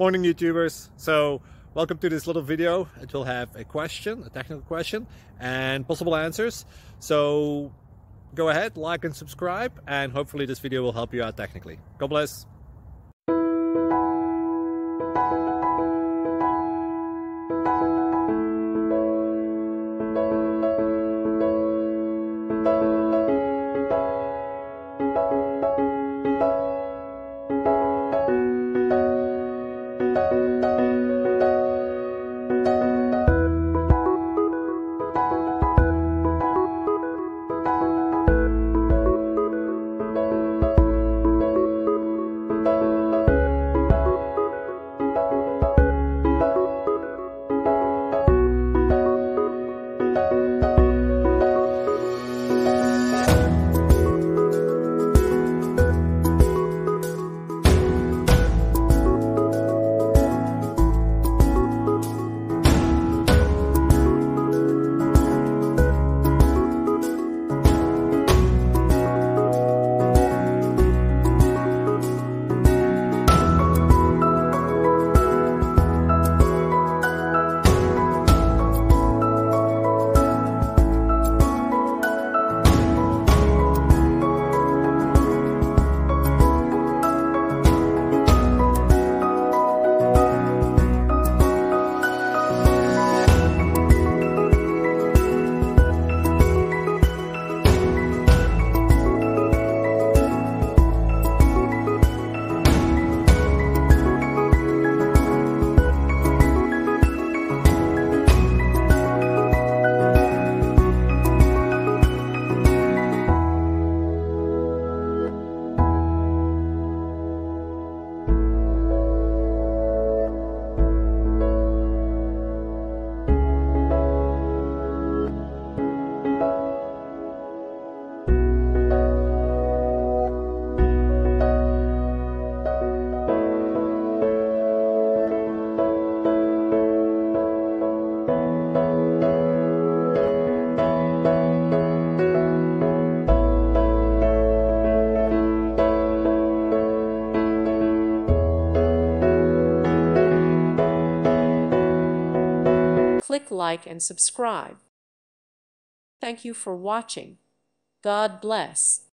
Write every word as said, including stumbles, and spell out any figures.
Morning YouTubers. So welcome to this little video. It will have a question, a technical question, and possible answers. So go ahead, like and subscribe, and hopefully this video will help you out technically. God bless. Click like and subscribe. Thank you for watching. God bless.